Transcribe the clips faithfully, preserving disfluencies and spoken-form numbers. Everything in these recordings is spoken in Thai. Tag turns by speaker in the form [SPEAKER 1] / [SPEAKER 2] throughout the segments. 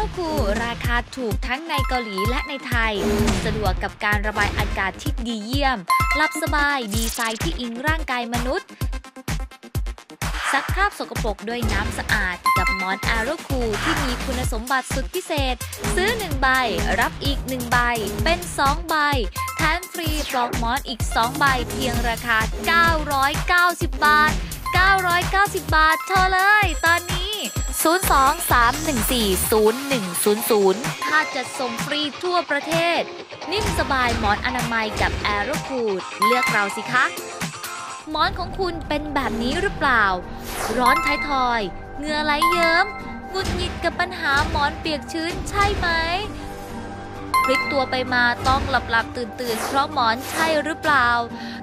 [SPEAKER 1] คูราคาถูกทั้งในเกาหลีและในไทยสะดวกกับการระบายอากาศที่ดีเยี่ยมหลับสบายดีไซน์ที่อิงร่างกายมนุษย์ซักคราบสกปรกด้วยน้ำสะอาดกับหมอนแอโรคูลที่มีคุณสมบัติสุดพิเศษซื้อหนึ่งใบรับอีกหนึ่งใบเป็นสองใบแถมฟรีปลอกหมอนอีกสองใบเพียงราคาเก้าร้อยเก้าสิบบาทเก้าร้อยเก้าสิบบาทโทรเลยตอนนี้ศูนย์ สอง สาม หนึ่ง สี่ ศูนย์ หนึ่ง ศูนย์ ศูนย์ค่าจัดส่งฟรีทั่วประเทศนิ่มสบายหมอนอนามัยกับแอโรคูลเลือกเราสิคะหมอนของคุณเป็นแบบนี้หรือเปล่าร้อนท้ายทอยเหงื่อไหลเยิ้มหงุดหงิดกับปัญหาหมอนเปียกชื้นใช่ไหมพลิกตัวไปมาต้องหลับหลับตื่นตื่นเพราะหมอนใช่หรือเปล่า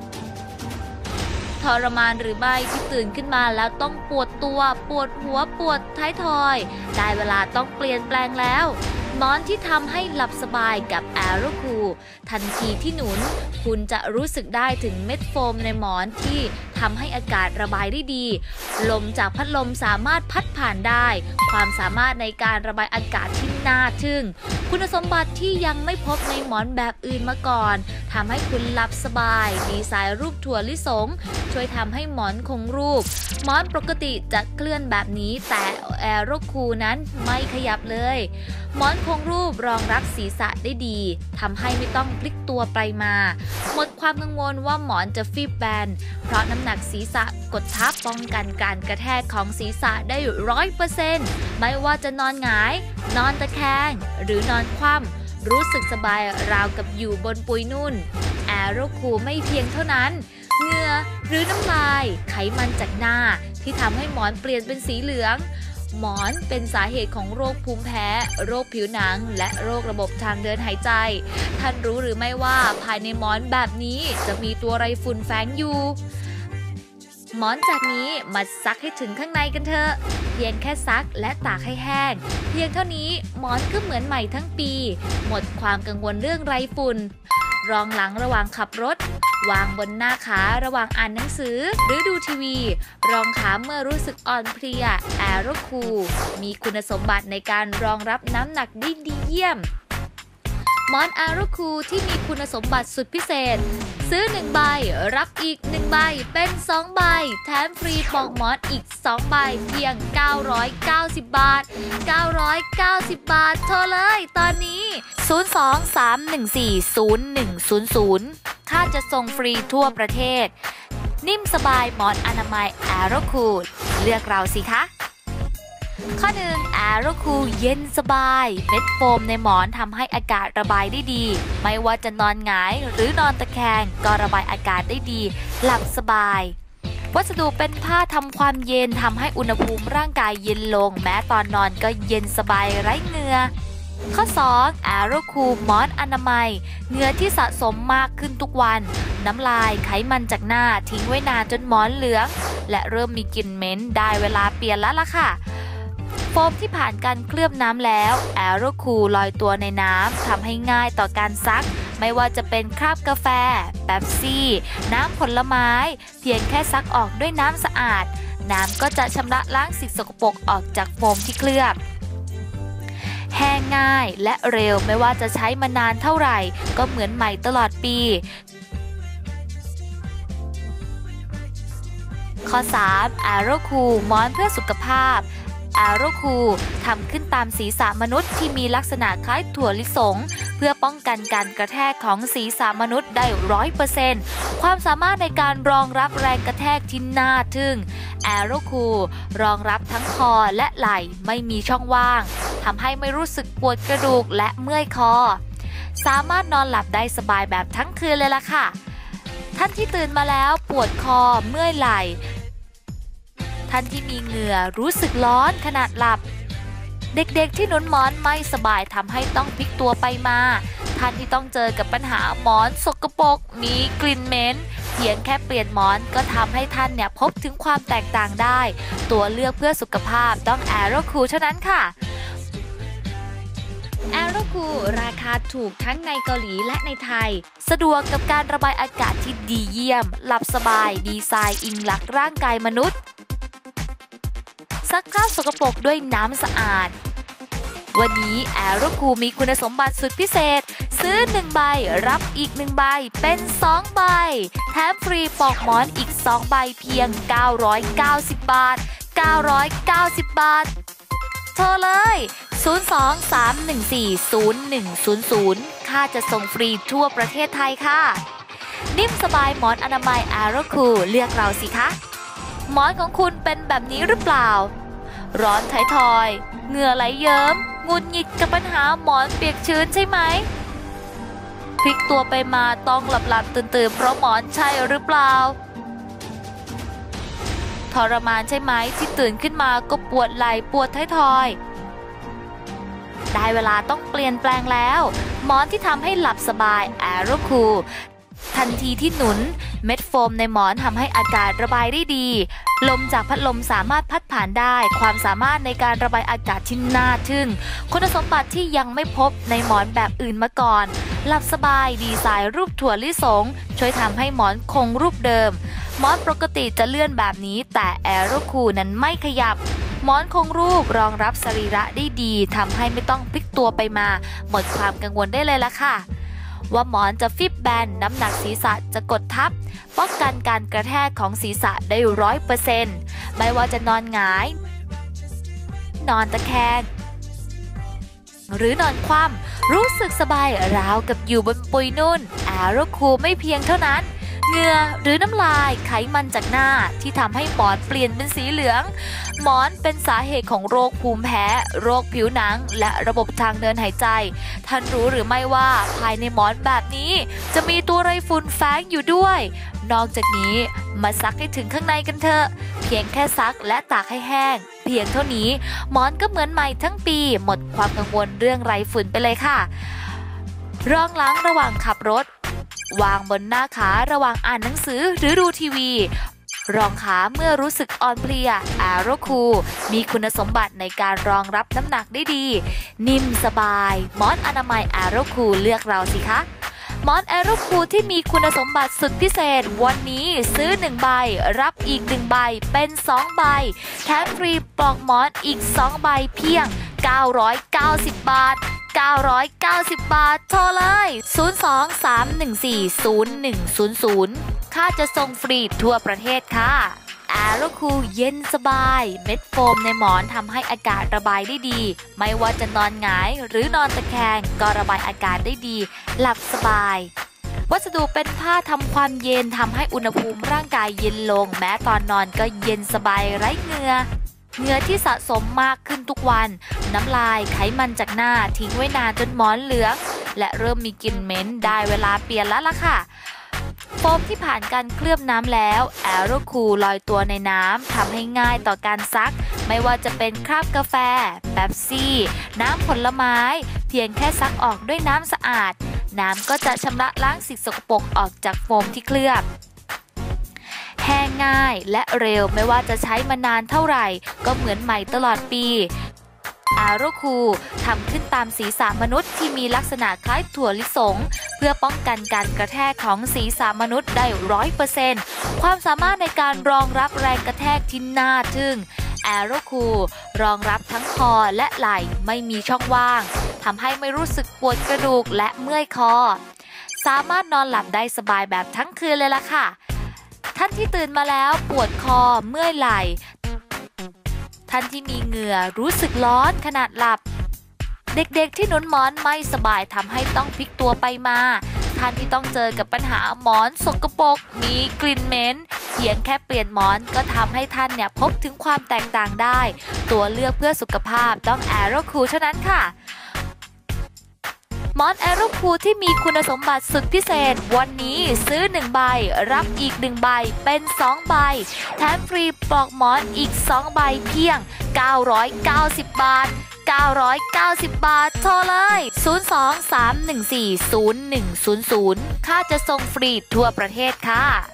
[SPEAKER 1] ทรมานหรือไม่ที่ตื่นขึ้นมาแล้วต้องปวดตัวปวดหัวปวดท้ายทอยได้เวลาต้องเปลี่ยนแปลงแล้วหมอนที่ทำให้หลับสบายกับแอโรคูลทันทีที่หนุนคุณจะรู้สึกได้ถึงเม็ดโฟมในหมอนที่ทำให้อากาศระบายได้ดีลมจากพัดลมสามารถพัดผ่านได้ความสามารถในการระบายอากาศที่น่าทึ่งคุณสมบัติที่ยังไม่พบในหมอนแบบอื่นมาก่อนทำให้คุณหลับสบายดีไซน์รูปถั่วลิสงช่วยทำให้หมอนคงรูปหมอนปกติจะเคลื่อนแบบนี้แต่แอโรคูลนั้นไม่ขยับเลยหมอนคงรูปรองรับศีรษะได้ดีทำให้ไม่ต้องพลิกตัวไปมาหมดความกังวลว่าหมอนจะฟีบแบนเพราะน้ำหนักศีรษะกดทับป้องกันการกระแทกของศีรษะได้ร้อยเปอร์เซ็นต์ไม่ว่าจะนอนหงายนอนตะแคงหรือนอนคว่ำรู้สึกสบายราวกับอยู่บนปุยนุ่นแอโรคูลไม่เพียงเท่านั้นเหงื่อหรือน้ำลายไขมันจากหน้าที่ทำให้หมอนเปลี่ยนเป็นสีเหลืองหมอนเป็นสาเหตุของโรคภูมิแพ้โรคผิวหนังและโรคระบบทางเดินหายใจท่านรู้หรือไม่ว่าภายในหมอนแบบนี้จะมีตัวไรฝุ่นแฝงอยู่หมอนจากนี้มาซักให้ถึงข้างในกันเถอะเพียงแค่ซักและตากให้แห้งเพียงเท่านี้หมอนก็เหมือนใหม่ทั้งปีหมดความกังวลเรื่องไรฝุ่นรองหลังระหว่างขับรถวางบนหน้าขาระหว่างอ่านหนังสือหรือดูทีวีรองขาเมื่อรู้สึกอ่อนเพลียแอโรคูลมีคุณสมบัติในการรองรับน้ำหนักได้ดีเยี่ยมหมอนแอโรคูลที่มีคุณสมบัติสุดพิเศษซื้อหนึ่งใบรับอีกหนึ่งใบเป็นสองใบแถมฟรีปลอกหมอนอีกสองใบเพียงเก้าร้อยเก้าสิบบาทเก้าร้อยเก้าสิบบาทโทรเลยตอนนี้ศูนย์ สอง สาม หนึ่ง สี่ ศูนย์ หนึ่ง ศูนย์ ศูนย์ค่าจะส่งฟรีทั่วประเทศนิ่มสบายหมอนอนามัยแอโรคูลเลือกเราสิคะข้อหนึ่งแอโรคูลเย็นสบายเม็ดโฟมในหมอนทำให้อากาศระบายได้ดีไม่ว่าจะนอนหงายหรือนอนตะแคงก็ระบายอากาศได้ดีหลับสบายวัสดุเป็นผ้าทำความเย็นทำให้อุณหภูมิร่างกายเย็นลงแม้ตอนนอนก็เย็นสบายไร้เหงื่อข้อสองแอโรคูลหมอนอนามัยเหงื่อที่สะสมมากขึ้นทุกวันน้ำลายไขมันจากหน้าทิ้งไว้นานจนหมอนเหลืองและเริ่มมีกลิ่นเหม็นได้เวลาเปลี่ยนแล้วล่ะค่ะโฟมที่ผ่านการเคลือบน้ำแล้วแอโรคูลลอยตัวในน้ำทำให้ง่ายต่อการซักไม่ว่าจะเป็นคราบกาแฟเป๊ปซี่น้ำผลไม้เพียงแค่ซักออกด้วยน้ำสะอาดน้ำก็จะชำระล้างสิ่งสกปรกออกจากโฟมที่เคลือบแห้งง่ายและเร็วไม่ว่าจะใช้มานานเท่าไหร่ก็เหมือนใหม่ตลอดปีข้อสามแอโรคูลหมอนเพื่อสุขภาพแอโรคูลทำขึ้นตามศีรษะมนุษย์ที่มีลักษณะคล้ายถั่วลิสงเพื่อป้องกันการกระแทกของศีรษะมนุษย์ได้ร้อยเปอร์เซ็นต์ความสามารถในการรองรับแรงกระแทกที่น่าทึ่งแอโรคูลรองรับทั้งคอและไหล่ไม่มีช่องว่างทำให้ไม่รู้สึกปวดกระดูกและเมื่อยคอสามารถนอนหลับได้สบายแบบทั้งคืนเลยล่ะค่ะท่านที่ตื่นมาแล้วปวดคอเมื่อยไหล่ท่านที่มีเหงื่อรู้สึกร้อนขณะหลับเด็กๆที่หนุนหมอนไม่สบายทำให้ต้องพลิกตัวไปมาท่านที่ต้องเจอกับปัญหาหมอนสกปรกมีกลิ่นเหม็นเพียงแค่เปลี่ยนหมอนก็ทำให้ท่านเนี่ยพบถึงความแตกต่างได้ตัวเลือกเพื่อสุขภาพต้องแอโรคูลเท่านั้นค่ะแอโรคูลราคาถูกทั้งในเกาหลีและในไทยสะดวกกับการระบายอากาศที่ดีเยี่ยมหลับสบายดีไซน์อิงหลักร่างกายมนุษย์ซักคราบสกปรกด้วยน้ำสะอาดวันนี้แอโรคูลมีคุณสมบัติสุดพิเศษซื้อหนึ่งใบรับอีกหนึ่งใบเป็นสองใบแถมฟรีปลอกหมอนอีกสองใบเพียงเก้าร้อยเก้าสิบบาทเก้าร้อยเก้าสิบบาทโทรเลยศูนย์ สอง สาม หนึ่ง สี่ ศูนย์ หนึ่ง ศูนย์ ศูนย์ค่าจะส่งฟรีทั่วประเทศไทยค่ะนิ่มสบายหมอนอนามัยแอโรคูลเลือกเราสิคะหมอนของคุณเป็นแบบนี้หรือเปล่าร้อนไททอยเหงื่อไหลเยิ้มหงุดหงิดกับปัญหาหมอนเปียกชื้นใช่ไหมพลิกตัวไปมาต้องหลับหลับตื่นตื่นเพราะหมอนใช่หรือเปล่าทรมานใช่ไหมที่ตื่นขึ้นมาก็ปวดไหล่ปวดท้ายทอยได้เวลาต้องเปลี่ยนแปลงแล้วหมอนที่ทำให้หลับสบายแอโรคูลทันทีที่หนุนเม็ดโฟมในหมอนทำให้อากาศระบายได้ดีลมจากพัดลมสามารถพัดผ่านได้ความสามารถในการระบายอากาศที่น่าทึ่งคุณสมบัติที่ยังไม่พบในหมอนแบบอื่นมาก่อนหลับสบายดีไซน์รูปถั่วลิสงช่วยทำให้หมอนคงรูปเดิมหมอนปกติจะเลื่อนแบบนี้แต่แอโรคูลนั้นไม่ขยับหมอนคงรูปรองรับสรีระได้ดีทำให้ไม่ต้องพลิกตัวไปมาหมดความกังวลได้เลยล่ะค่ะว่าหมอนจะฟิบแบนน้ำหนักศีรษะจะกดทับป้องกันการกระแทกของศีรษะได้ร้อยเปอร์เซ็นต์ไม่ว่าจะนอนหงายนอนตะแคงหรือนอนคว่ำรู้สึกสบายราวกับอยู่บนปุยนุ่นแอโรคูลไม่เพียงเท่านั้นเหงื่อหรือน้ำลายไขมันจากหน้าที่ทำให้หมอนเปลี่ยนเป็นสีเหลืองหมอนเป็นสาเหตุของโรคภูมิแพ้โรคผิวหนังและระบบทางเดินหายใจท่านรู้หรือไม่ว่าภายในหมอนแบบนี้จะมีตัวไรฝุ่นแฝงอยู่ด้วยนอกจากนี้มาซักให้ถึงข้างในกันเถอะเพียงแค่ซักและตากให้แห้งเพียงเท่านี้หมอนก็เหมือนใหม่ทั้งปีหมดความกังวลเรื่องไรฝุ่นไปเลยค่ะรองล้างระหว่างขับรถวางบนหน้าขาระหว่างอ่านหนังสือหรือดูทีวีรองขาเมื่อรู้สึกอ่อนเพลียแอโรคูลมีคุณสมบัติในการรองรับน้ำหนักได้ดีนิ่มสบายหมอนอนามัยแอโรคูลเลือกเราสิคะหมอนแอโรคูลที่มีคุณสมบัติสุดพิเศษวันนี้ซื้อหนึ่งใบรับอีกหนึ่งใบเป็นสองใบแถมฟรีปลอกหมอนอีกสองใบเพียงเก้าร้อยเก้าสิบบาทเก้าร้อยเก้าสิบบาทโทรเลยศูนย์ สอง สาม หนึ่ง สี่ ศูนย์ หนึ่ง ศูนย์ ศูนย์ค่าจะส่งฟรีทั่วประเทศค่ะแอโรคูลเย็นสบายเม็ดโฟมในหมอนทำให้อากาศระบายได้ดีไม่ว่าจะนอนหงายหรือนอนตะแคงก็ระบายอากาศได้ดีหลับสบายวัสดุเป็นผ้าทำความเย็นทำให้อุณหภูมิร่างกายเย็นลงแม้ตอนนอนก็เย็นสบายไร้เหงื่อเหงื่อที่สะสมมากขึ้นทุกวันน้ำลายไขมันจากหน้าทิ้งไว้นานจนหมอนเหลืองและเริ่มมีกลิ่นเหม็นได้เวลาเปลี่ยนแล้วล่ะค่ะโฟมที่ผ่านการเคลือบน้ำแล้วแอโรคูลลอยตัวในน้ำทำให้ง่ายต่อการซักไม่ว่าจะเป็นคราบกาแฟเป๊ปซี่น้ำผลไม้เพียงแค่ซักออกด้วยน้ำสะอาดน้ำก็จะชำระล้างสิ่งสกปรกออกจากโฟมที่เคลือบแห้งง่ายและเร็วไม่ว่าจะใช้มานานเท่าไหร่ก็เหมือนใหม่ตลอดปีแอโรคูลทำขึ้นตามศีรษะมนุษย์ที่มีลักษณะคล้ายถั่วลิสงเพื่อป้องกันการกระแทกของศีรษะมนุษย์ได้ร้อยเปอร์เซ็นต์ความสามารถในการรองรับแรงกระแทกที่น่าทึ่งแอโรคูลรองรับทั้งคอและไหล่ไม่มีช่องว่างทำให้ไม่รู้สึกปวดกระดูกและเมื่อยคอสามารถนอนหลับได้สบายแบบทั้งคืนเลยล่ะค่ะท่านที่ตื่นมาแล้วปวดคอเมื่อยไหล่ท่านที่มีเหงื่อรู้สึกร้อนขณะหลับเด็กๆที่หนุนหมอนไม่สบายทำให้ต้องพลิกตัวไปมาท่านที่ต้องเจอกับปัญหาหมอนสกปรกมีกลิ่นเหม็นเพียงแค่เปลี่ยนหมอนก็ทำให้ท่านเนี่ยพบถึงความแตกต่างได้ตัวเลือกเพื่อสุขภาพต้องแอโรคูลเท่านั้นค่ะหมอนแอโรคูลที่มีคุณสมบัติสุดพิเศษวันนี้ซื้อหนึ่งใบรับอีกหนึ่งใบเป็นสองใบแถมฟรีปลอกหมอนอีกสองใบเพียงเก้าร้อยเก้าสิบบาทเก้าร้อยเก้าสิบบาทโทรเลยศูนย์ สอง สาม หนึ่ง สี่ ศูนย์ หนึ่ง ศูนย์ ศูนย์ค่าจะส่งฟรีทั่วประเทศค่ะ